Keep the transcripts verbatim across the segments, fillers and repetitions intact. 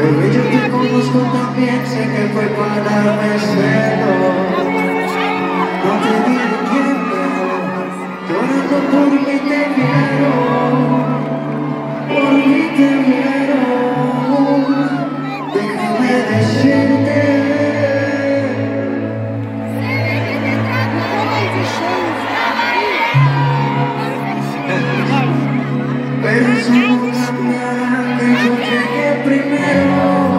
Bebé, yo te conozco también, sé que fue para darme celos. No te diré quién, pero llorando por mí te quiero. Por mí te quiero. Déjame decirte. Pero eso no cambiará que yo llegué primero.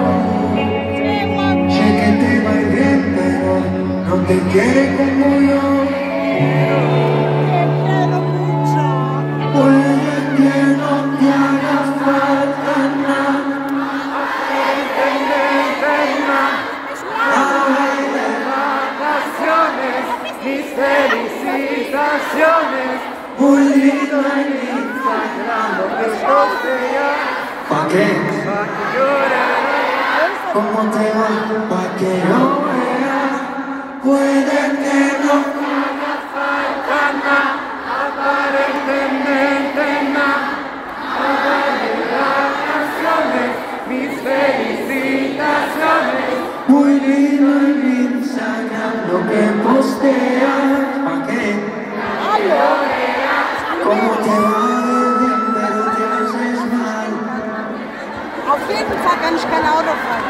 Sé que te va a ir bien, pero no te quiere como yo. Puede que no te haga falta nada. Ahora de vacaciones, mis felicitaciones. Muy lindo En Instagram lo que postea. ¿Pa' qué? Pa' que llorar. ¿Cómo te va? Pa' que yo vea. Puede que no haga falta nada, aparentemente nada. Ahora de vacaciones, mis felicitaciones. muy lindo en Instagram lo que posteas. ¿Pa' qué? ¿Cómo te va bien, pero te haces mal? Auf jeden Fall kann ich kein Auto fahren.